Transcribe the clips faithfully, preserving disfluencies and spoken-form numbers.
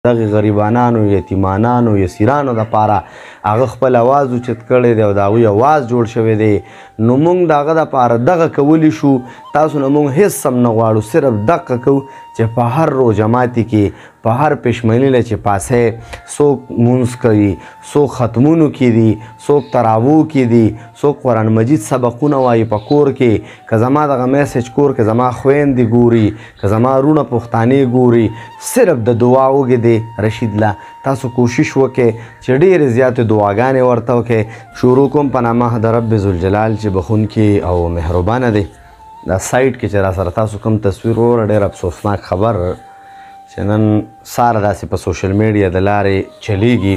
دغه غریبانانو یتیمانانو یسیرانو دپاره هغه خپل اواز اوچت کړی دی او د هغوی اواز جوړ شوی دی. نو موږ د هغه دپاره دغه کولی شو. تاسو نه موږ هېڅ هم نه غواړو، صرف دغه کوو چې په هر روژه ماتي کې په هر پشمني له چې پاسئ څوک مونځ کوي، څوک ختمونو کې دي، څوک تراوو کې دي، څوک قرآن مجید سبقونه وایي په کور کې. که زما دغه میسج کور کې زما خویندې ګوري، که زما وروڼه پښتانې ګوري، صرف د دعا وږې دی رشید له. تاسو کوشش وکړئ چې ډېرې زیاتې دعاګانې ورته وکړئ. شروع کوم په نامه د رب ذوالجلال چې بخونکي او مهربانه دی. دا سایټ کې چې را سره تاسو کوم تصویر وره ډېر افسوسناک خبر چې نن ساره داسې په سوشل میډیا د لارې چلیږي.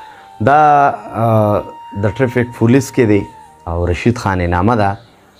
دا د ټریفک پولیس کې دی او رشید خان نامه ده،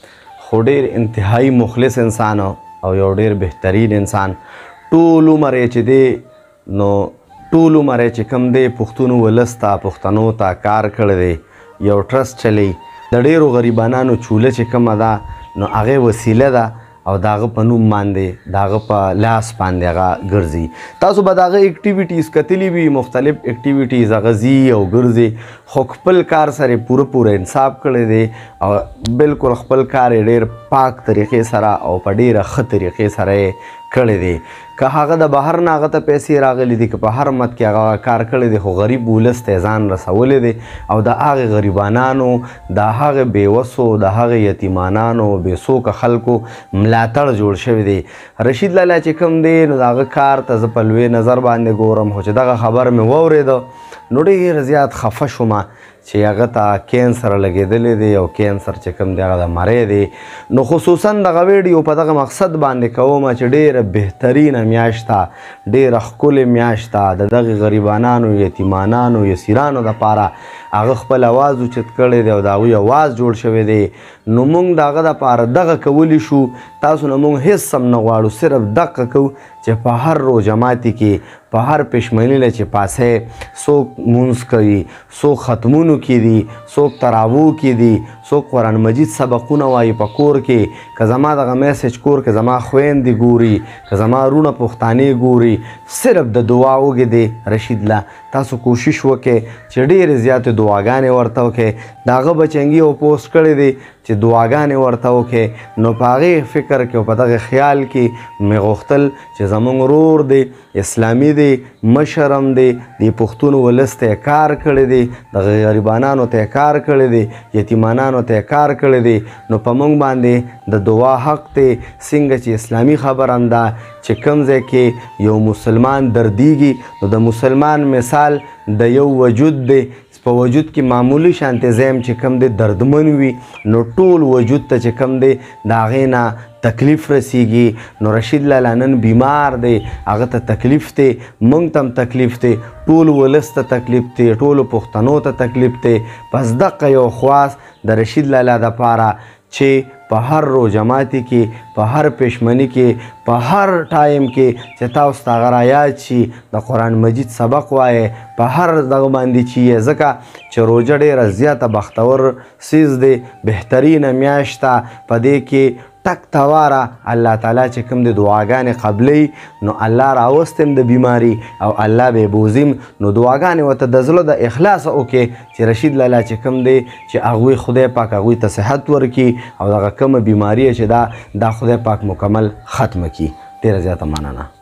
خو ډېر انتهایی مخلص انسان او یو ډېر بهترین انسان. ټول عمر یې چې دی نو ټول عمر یې چې کوم دی پښتون ولس ته پښتنو ته کار کړی دی. یو ټرسټ چلی د ډېرو غریبانانو چوله چې کومه ده نو هغې وسیله ده او د هغه په نوم باندې د هغه په لاس باندې هغه ګرځي. تاسو به د هغه اکټیویټیز کتلي وي، مختلف اکټیویټیز هغه ځي او ګرځي، خو خپل کار سره پوره پوره انصاف کړی دی او بلکل خپل کار یې ډېر پاک طریقې سره او په ډېره ښه طریقې سره یې کړی دی. که هغه د بهر نه هغه ته پیسې راغلی دي، که په هر مد کې هغه کار کړی دی، خو غریب ولس ته یې ځان رسولی دی او د هغې غریبانانو، د هغې بېوسو، د هغې یتیمانانو، بېڅوکه خلکو ملاتړ جوړ شوی دی. رشید لالا چې کوم دی نو د هغه کار ته زه په لوی نظر باندې ګورم، خو چې دغه خبر مې واورېده نو ډېر زیات خفه شومه چې هغه ته کینسر لګېدلی دی او کینسر چې کوم دی هغه د مری دی. نو خصوصا دغه ویډیو په دغه مقصد باندې کومه چې ډېره بهترینه میاشت ده، ډېره ښکلې میاشت ده د دغې غریبانانو یتیمانانو یسیرانو دپاره هغه خپل اواز اوچت کړی دی او د هغوی اواز جوړ شوی دی. نو موږ د هغه دپاره دغه کولی شو. تاسو نه موږ هېڅ هم نه غواړو، صرف دغه کوو چې په هر روژه ماتي کې په هر پشمني له چې پاسئ څوک مونځ کوي، څوک ختمونو کې دي، څوک تراوو کې دي، څوک قرآن مجید سبقونه وایي په کور کې. که زما دغه میسج کور کې زما خویندې ګوري، که زما وروڼه پښتانې ګوري، صرف د دعا وږې دی رشید له. تاسو کوشش وکړئ چې ډېرې زیاتې دعاګانې ورته وکړئ. د هغه بچنګي یو پوسټ کړی دی چې دعاګانې ورته وکړئ. نو په هغې فکر کې او په دغه خیال کې مې غوښتل چې زموږ ورور دی، اسلامي دی، مشر هم دی، د پښتون ولس ته یې کار کړی دی، د غریبانانو ته یې کار کړی دی، یتیمانانو ته یې کار کړی دی. نو په موږ باندې د دعا حق دی. څنګه چې اسلامي خبر هم ده چې کوم ځای کې یو مسلمان دردیږي نو د مسلمان مثال د یو وجود دی. په وجود کې معمولی شانتې ځایم چې کوم دی دردمن وي نو ټول وجود ته چې کوم دی د هغې نه تکلیف رسیږي. نو رشید لالا نن بیمار دی، هغه ته تکلیف دی، موږ ته هم تکلیف دی، ټول ولس ته تکلیف دی، ټولو پښتنو ته تکلیف دی. بس دغه یو خواست د رشید لالا دپاره چې په هر روژه ماتي کې، په هر پشمني کې، په هر ټایم کې چې تاسو ته هغه رایاد شي د قرآن مجید سبق وایئ په هر دغه باندې چې یې، ځکه چې روژه ډېره زیاته بختور څیز دی، بهترینه میاشت ده. په دې کې ټک تواره الله تعالی چې کوم د دعاګانې قبلوي نو الله راوستیم د بیماري او الله به بوزیم. نو دعاګانې ورته د زړه د اخلاصه وکړئ چې رشید لالا چې کوم دی چې هغوی خدای پاک هغوی ته صحت ورکړي او دغه کومه بیماري چې دا دا خدای پاک مکمل ختمه کړي. ډېره زیاته مننه.